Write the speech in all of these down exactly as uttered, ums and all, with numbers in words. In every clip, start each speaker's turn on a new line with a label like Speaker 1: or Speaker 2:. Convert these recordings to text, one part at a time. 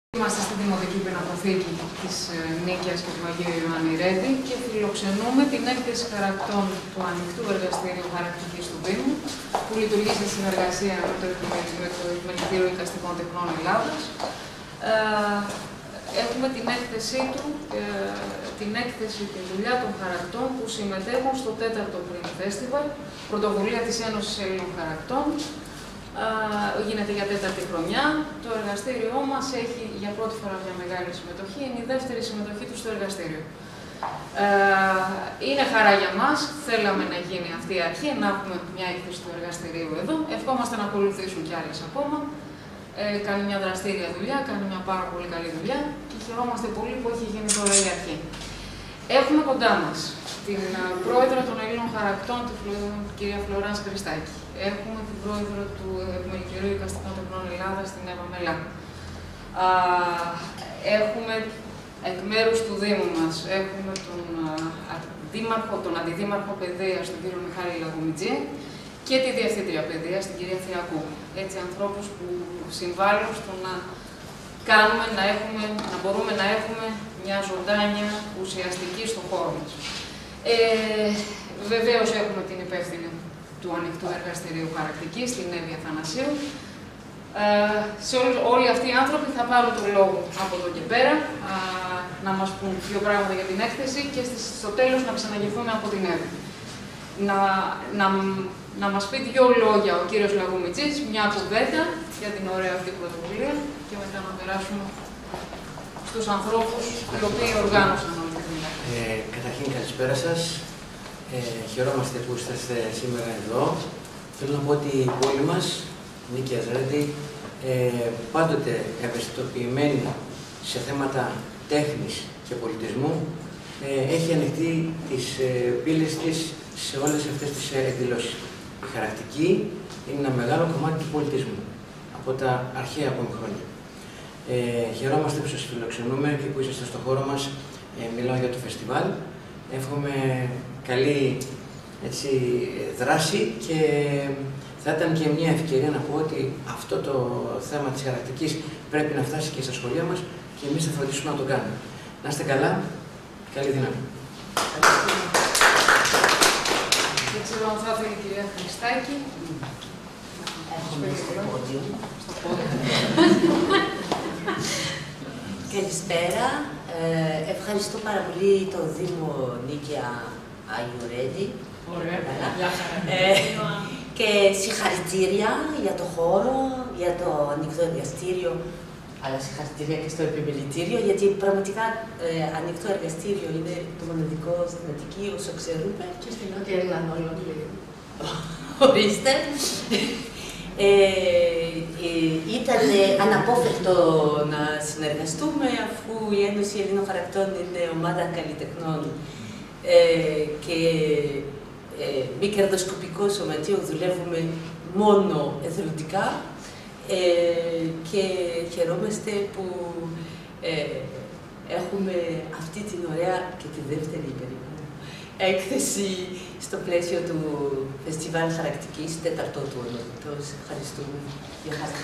Speaker 1: Είμαστε στη Δημοτική Πινακοθήκη της Νίκαιας και του Αγίου Ιωάννη Ρέντι και φιλοξενούμε την έκθεση χαρακτών του Ανοιχτού Εργαστηρίου Χαρακτικής του Δήμου, που λειτουργεί σε συνεργασία με το Επιμελητήριο Εικαστικών Τεχνών Ελλάδας. Έχουμε την έκθεσή του, την έκθεση και δουλειά των χαρακτών που συμμετέχουν στο τέταρτο Print Festival, πρωτοβουλία της Ένωσης Ελλήνων Χαρακτών. Γίνεται για τέταρτη χρονιά. Το εργαστήριό μας έχει για πρώτη φορά μια μεγάλη συμμετοχή. Είναι η δεύτερη συμμετοχή του στο εργαστήριο. Είναι χαρά για μας. Θέλαμε να γίνει αυτή η αρχή, να έχουμε μια έκθεση του εργαστηρίου εδώ. Ευχόμαστε να ακολουθήσουν κι άλλες ακόμα. Ε, κάνει μια δραστήρια δουλειά, κάνει μια πάρα πολύ καλή δουλειά και χαιρόμαστε πολύ που έχει γίνει τώρα η αρχή. Έχουμε κοντά μας την πρόεδρο των Ελλήνων Χαρακτών, την κυρία Φλωράνς Χριστάκη. Έχουμε την πρόεδρο του Επιμελητηρίου Εικαστικών Τεχνών Ελλάδας, την Εύα Μελά. Α, έχουμε εκ μέρους του Δήμου μας, έχουμε τον, α, δήμαρχο, τον Αντιδήμαρχο Παιδείας, τον κύριο Μιχάλη Λαγομιτζή, και τη Διευθύντρια Παιδείας, την κυρία Θιακού. Έτσι, ανθρώπους που συμβάλλουν στο να κάνουμε, να, έχουμε, να μπορούμε να έχουμε μια ζωντάνια ουσιαστική στον χώρο μας. Ε, βεβαίως έχουμε την υπεύθυνη του Ανοιχτού Εργαστηρίου Χαρακτικής, την Εύη Αθανασίου. Ε, σε όλοι, όλοι αυτοί οι άνθρωποι θα πάρουν τον λόγο από εδώ και πέρα, α, να μας πούν δύο πράγματα για την έκθεση και στο τέλος να ξαναγεθούμε από την Εύη. Να, να, να μας πει δύο λόγια ο κύριος Λαγομιτζής, μια κουβέντα για την ωραία αυτή πρωτοβουλία και μετά να περάσουμε στους ανθρώπους οι οποίοι οργάνωσαν όλη τη δουλειά.
Speaker 2: Ε, καταρχήν, καλησπέρα σας. Ε, χαιρόμαστε που είστε σήμερα εδώ. Θέλω να πω ότι η πόλη μας, Νίκαιας Ρέντι, ε, πάντοτε ευαισθητοποιημένη σε θέματα τέχνης και πολιτισμού, ε, έχει ανοιχτεί τις ε, πύλες της σε όλες αυτές τις εκδηλώσεις. Η χαρακτική είναι ένα μεγάλο κομμάτι του πολιτισμού, από τα αρχαία ακόμη χρόνια. Ε, χαιρόμαστε που σας φιλοξενούμε και που είσαστε στον χώρο μας. Ε, μιλάω για το φεστιβάλ. Εύχομαι καλή έτσι, δράση και θα ήταν και μια ευκαιρία να πω ότι αυτό το θέμα της χαρακτικής πρέπει να φτάσει και στα σχολεία μας και εμείς θα φροντίσουμε να το κάνουμε. Να είστε καλά. Καλή δύναμη.
Speaker 1: Δεν ξέρω αν θα ήθελε η κυρία Χριστάκη.
Speaker 3: Καλησπέρα. Ε, ευχαριστώ πάρα πολύ το Δήμο Νίκαια Αγίου Ρέντι.
Speaker 1: Ωραία.
Speaker 3: Ε, και συγχαρητήρια για το χώρο, για το ανοιχτό εργαστήριο, αλλά συγχαρητήρια και στο επιμελητήριο, γιατί πραγματικά ε, ανοιχτό εργαστήριο είναι το μοναδικό στην Αττική, όσο ξέρουμε.
Speaker 4: Και στην Νότια Ελλάδα ολόκληρη.
Speaker 3: Ορίστε. Ε, ε, ήταν αναπόφευκτο να συνεργαστούμε, αφού η Ένωση Ελλήνων Χαρακτών είναι ομάδα καλλιτεχνών ε, και ε, μη κερδοσκοπικό σωματείο, δουλεύουμε μόνο εθελοντικά ε, και χαιρόμαστε που ε, έχουμε αυτή την ωραία και τη δεύτερη περίπου έκθεση στο πλαίσιο του Φεστιβάλ Χαρακτικής, τέταρτο του ονόματος. Ευχαριστούμε. Γεια χαρά.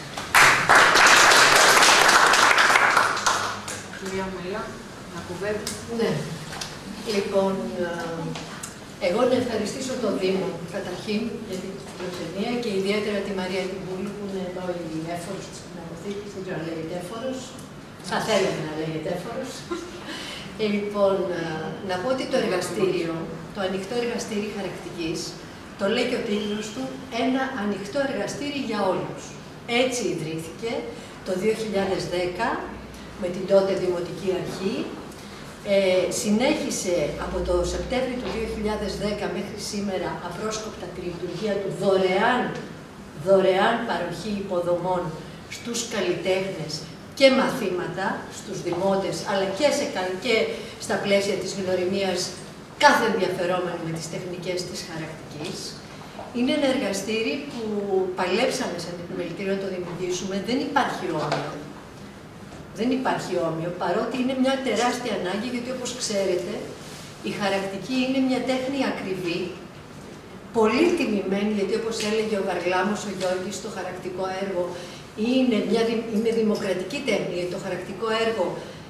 Speaker 1: Κυρία Μελά, μια κουβέντα.
Speaker 4: Ναι. Λοιπόν, εγώ να ευχαριστήσω τον Δήμο καταρχήν για την φιλοξενία και ιδιαίτερα τη Μαρία Τιμπούλη που είναι εδώ η έφορος της Πινακοθήκης, δεν ξέρω αν λέγεται έφορος. Θα θέλαμε να λέγεται έφορος. Λοιπόν, να πω ότι το εργαστήριο, το ανοιχτό εργαστήρι χαρακτικής, το λέει και ο τίτλος του, ένα ανοιχτό εργαστήρι για όλους. Έτσι ιδρύθηκε το δύο χιλιάδες δέκα με την τότε Δημοτική Αρχή. Ε, συνέχισε από το Σεπτέμβριο του δύο χιλιάδες δέκα μέχρι σήμερα απρόσκοπτα τη λειτουργία του δωρεάν, δωρεάν παροχή υποδομών στους καλλιτέχνες και μαθήματα στους δημότες, αλλά και, σε, και στα πλαίσια της γνωριμίας κάθε ενδιαφερόμενο με τις τεχνικές της χαρακτικής. Είναι ένα εργαστήρι που παλέψαμε σαν επιμελητήριο να το δημιουργήσουμε. Δεν υπάρχει όμοιο. Δεν υπάρχει όμοιο, παρότι είναι μια τεράστια ανάγκη, γιατί όπως ξέρετε, η χαρακτική είναι μια τέχνη ακριβή, πολύ τιμημένη, γιατί όπως έλεγε ο Βαρλάμος ο Γιώργης στο χαρακτικό έργο, είναι, μια, είναι δημοκρατική τέχνη, γιατί το χαρακτικό έργο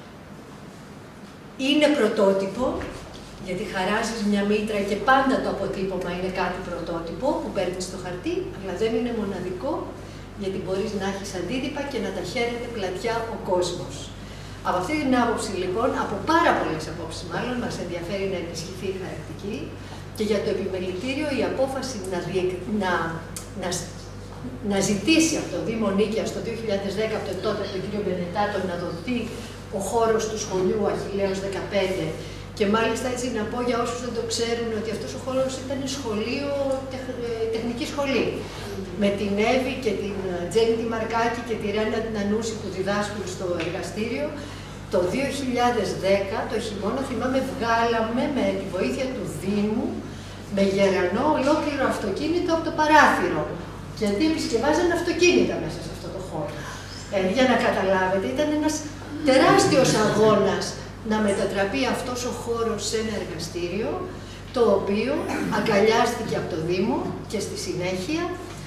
Speaker 4: είναι πρωτότυπο, γιατί χαράζεις μια μήτρα και πάντα το αποτύπωμα είναι κάτι πρωτότυπο που παίρνεις στο χαρτί, αλλά δεν είναι μοναδικό, γιατί μπορείς να έχεις αντίτυπα και να τα χαίρεται πλατιά ο κόσμος. Από αυτή την άποψη, λοιπόν, από πάρα πολλές απόψεις μάλλον, μας ενδιαφέρει να ενισχυθεί η χαρακτική και για το επιμελητήριο η απόφαση να, να, να, να ζητήσει από το Δήμο Νίκαιας το δύο χιλιάδες δέκα, από τον τότε τον κύριο Μπενετάτο, να δοθεί ο χώρος του σχολείου Αχιλλέως δεκαπέντε. Και μάλιστα έτσι να πω για όσους δεν το ξέρουν ότι αυτός ο χώρος ήταν σχολείο, τεχ, τεχνική σχολή. Με την Εύη και την Τζέννη τη Μαρκάκη και τη Ρένα την Ανούση που διδάσκουν στο εργαστήριο, το δύο χιλιάδες δέκα, το χειμώνα, θυμάμαι, βγάλαμε με τη βοήθεια του Δήμου, με γερανό, ολόκληρο αυτοκίνητο από το παράθυρο. Γιατί επισκευάζαν αυτοκίνητα μέσα σε αυτό το χώρο. Ε, για να καταλάβετε, ήταν ένας τεράστιος αγώνας να μετατραπεί αυτός ο χώρος σε ένα εργαστήριο, το οποίο αγκαλιάστηκε από το Δήμο και στη συνέχεια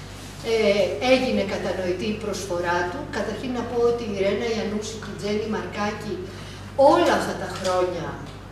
Speaker 4: ε, έγινε κατανοητή η προσφορά του. Καταρχήν να πω ότι η Ρένα Ιαννούση και η Τζέννη Μαρκάκη όλα αυτά τα χρόνια,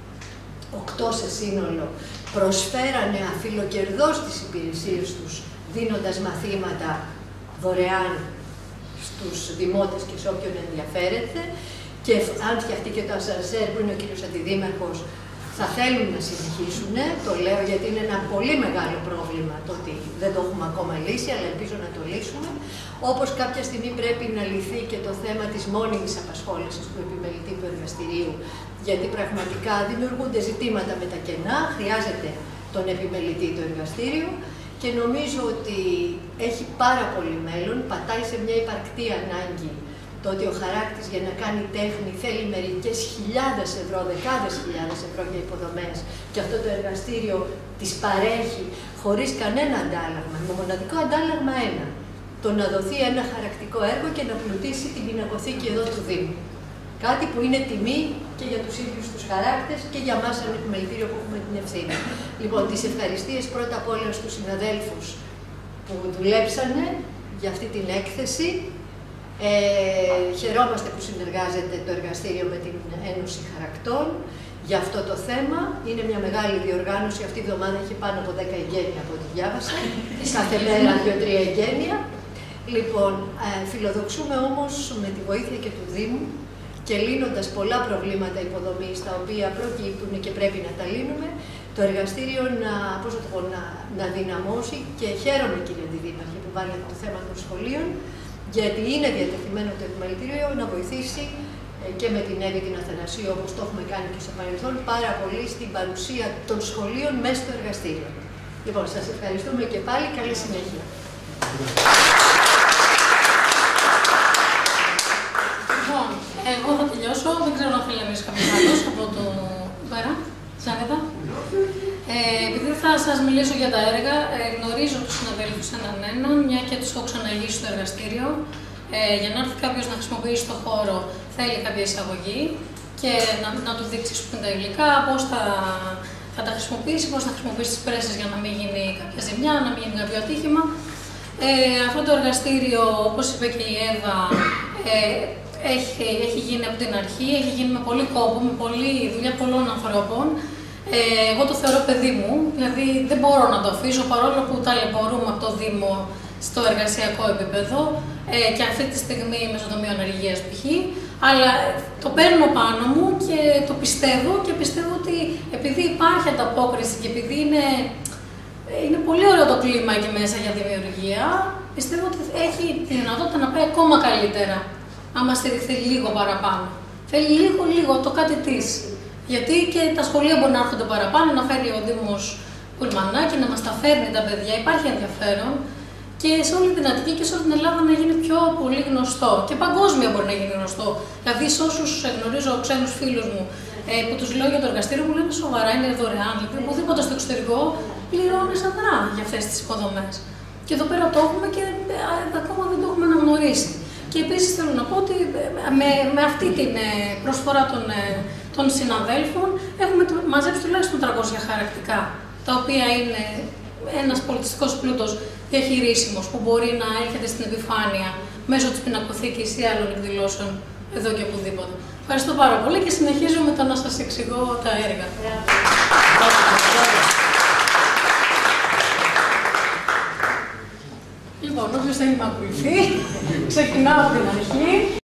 Speaker 4: οκτώ σε σύνολο, προσφέρανε αφιλοκερδώς τις υπηρεσίες τους, δίνοντας μαθήματα δωρεάν στους δημότες και σε όποιον ενδιαφέρεται. Και αν φτιαχτεί και το ασανσέρ που είναι ο κύριος Αντιδήμαρχος, θα θέλουν να συνεχίσουν. Το λέω γιατί είναι ένα πολύ μεγάλο πρόβλημα το ότι δεν το έχουμε ακόμα λύσει, αλλά ελπίζω να το λύσουμε. Όπως κάποια στιγμή πρέπει να λυθεί και το θέμα της μόνιμης απασχόλησης του επιμελητή του εργαστηρίου, γιατί πραγματικά δημιουργούνται ζητήματα με τα κενά, χρειάζεται τον επιμελητή του εργαστήριου και νομίζω ότι έχει πάρα πολύ μέλλον, πατάει σε μια υπαρκτή ανάγκη. Το ότι ο χαράκτης για να κάνει τέχνη θέλει μερικές χιλιάδες ευρώ, δεκάδες χιλιάδες ευρώ για υποδομές και αυτό το εργαστήριο τις παρέχει χωρίς κανένα αντάλλαγμα, με μοναδικό αντάλλαγμα ένα. Το να δοθεί ένα χαρακτικό έργο και να πλουτίσει την πινακοθήκη εδώ του Δήμου. Κάτι που είναι τιμή και για τους ίδιους τους χαράκτες και για μας σαν επιμελητήριο που έχουμε την ευθύνη. Λοιπόν, τις ευχαριστίες πρώτα απ' όλα στους συναδέλφους που δουλέψανε για αυτή την έκθεση. Ε, χαιρόμαστε που συνεργάζεται το εργαστήριο με την Ένωση Χαρακτών για αυτό το θέμα. Είναι μια μεγάλη διοργάνωση. Αυτή η εβδομάδα έχει πάνω από δέκα εγγένεια από ό,τι διάβασα. Κάθε μέρα δύο-τρία εγγένεια. Λοιπόν, ε, φιλοδοξούμε όμως με τη βοήθεια και του Δήμου και λύνοντας πολλά προβλήματα υποδομής τα οποία προκύπτουν και πρέπει να τα λύνουμε, το εργαστήριο να, πώς το πω, να, να δυναμώσει και χαίρομαι κύριε Αντιδήμαρχε που βάλετε το θέμα των σχολείων, γιατί είναι διατεθειμένο το επιμελητήριο να βοηθήσει ε, και με την Εύη την Αθανασίου, όπως το έχουμε κάνει και στο παρελθόν, πάρα πολύ στην παρουσία των σχολείων μέσα στο εργαστήριο. Λοιπόν, σας ευχαριστούμε και πάλι. Καλή συνέχεια.
Speaker 5: Λοιπόν, εγώ θα τελειώσω. Δεν ξέρω αν θέλει να μιλήσει κάποιος άλλος από το πέρα. Σάγατα. Ε, επειδή θα σας μιλήσω για τα έργα, ε, γνωρίζω τους συναδέλφους έναν έναν, μια και τους έχω ξαναγήσει στο εργαστήριο. Ε, για να έρθει κάποιος να χρησιμοποιήσει το χώρο, θέλει κάποια εισαγωγή και να, να του δείξει που είναι τα υλικά, πώς θα, θα τα χρησιμοποιήσει, πώς θα χρησιμοποιήσει τις πρέσες για να μην γίνει κάποια ζημιά, να μην γίνει κάποιο ατύχημα. Ε, αυτό το εργαστήριο, όπως είπε και η Εύα, ε, έχει, έχει γίνει από την αρχή, έχει γίνει με πολύ κόπο, με πολλή δουλειά πολλών ανθρώπων. Ε, εγώ το θεωρώ παιδί μου, δηλαδή δεν μπορώ να το αφήσω παρόλο που ταλαιπωρούμε από το Δήμο στο εργασιακό επίπεδο ε, και αυτή τη στιγμή με ζωντομείο ανεργίας π.χ. Αλλά το παίρνω πάνω μου και το πιστεύω και πιστεύω ότι επειδή υπάρχει ανταπόκριση και επειδή είναι, είναι πολύ ωραίο το κλίμα εκεί μέσα για δημιουργία, πιστεύω ότι έχει τη δυνατότητα να πάει ακόμα καλύτερα, άμα στηριχθεί λίγο παραπάνω. Θέλει λίγο, λίγο το κάτι της. Γιατί και τα σχολεία μπορεί να έρχονται παραπάνω, να φέρει ο Δήμος πουλμανάκι, να μας τα φέρνει τα παιδιά. Υπάρχει ενδιαφέρον και σε όλη την Αττική και σε όλη την Ελλάδα να γίνει πιο πολύ γνωστό. Και παγκόσμια μπορεί να γίνει γνωστό. Δηλαδή, σε όσους γνωρίζω ξένους φίλους μου ε, που τους λέω για το εργαστήριο, μου λένε σοβαρά, είναι δωρεάν. Δηλαδή, οπουδήποτε στο εξωτερικό πληρώνεις αδρά για αυτές τις υποδομές. Και εδώ πέρα το έχουμε και ε, ακόμα δεν το έχουμε αναγνωρίσει. Και επίσης θέλω να πω ότι με, με αυτή την προσφορά των, των συναδέλφων έχουμε μαζέψει τουλάχιστον τριακόσια χαρακτικά, τα οποία είναι ένας πολιτιστικός πλούτος διαχειρίσιμος που μπορεί να έρχεται στην επιφάνεια μέσω της πινακοθήκης ή άλλων εκδηλώσεων εδώ και οπουδήποτε. Ευχαριστώ πάρα πολύ και συνεχίζω με το να σας εξηγώ τα έργα. Λοιπόν, όποιος θέλει να ακολουθεί, ξεκινάω από την αρχή.